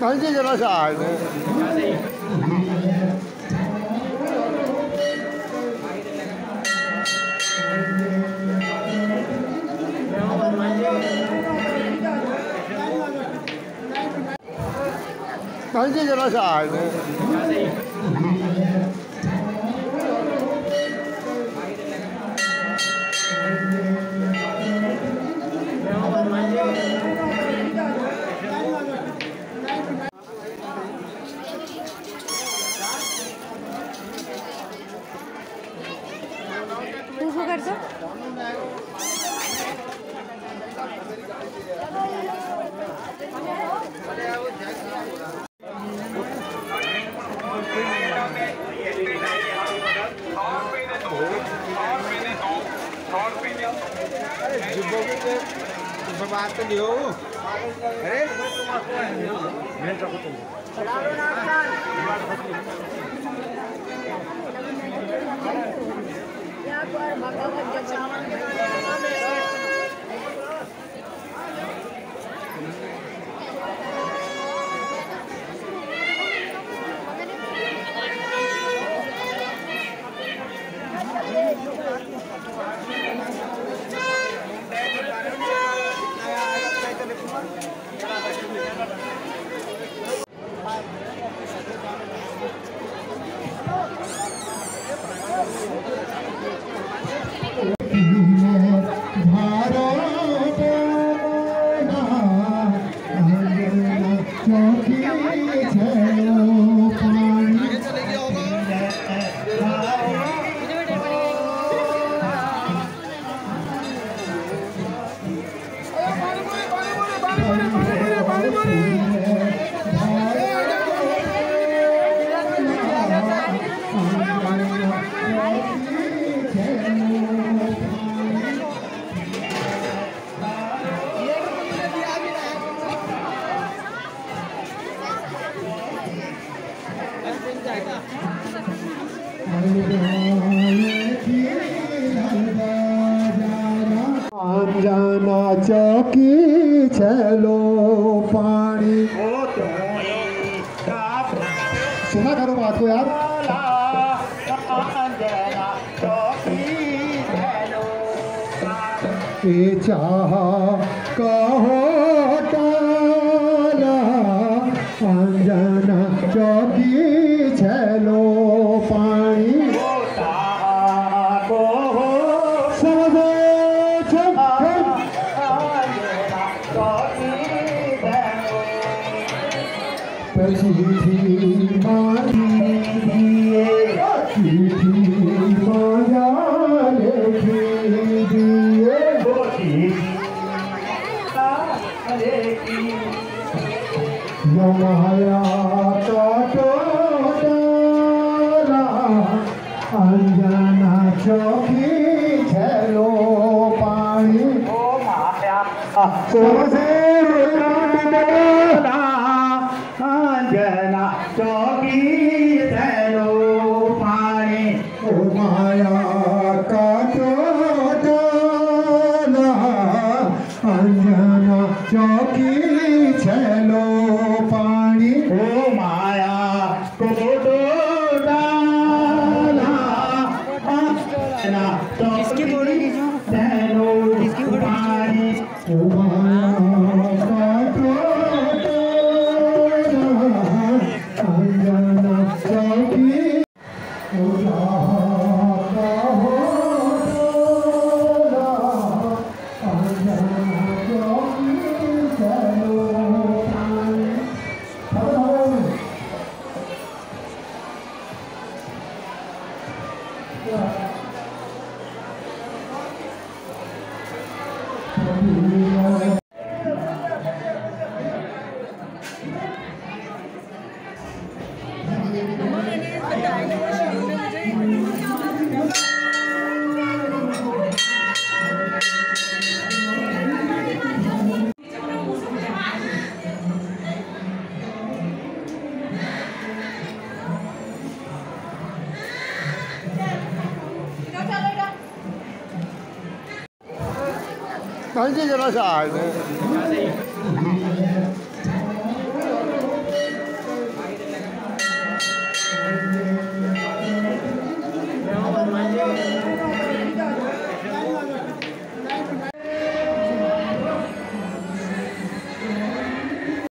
Tanti della sale. Tanti della sale. कर दो बात तो लियो अरे जाना चौकी चलो पानी सुना करो बात को यार चाह कहो टाला अंजना चौकी चलो पानी अंजना चौकी चलो पानी अंजना चौकी चलो पानी ओ माया का टोटला अंजना चौकी चलो पानी ओ माया को इसकी थोड़ी चलो पानी ओ माया Tanti della sale.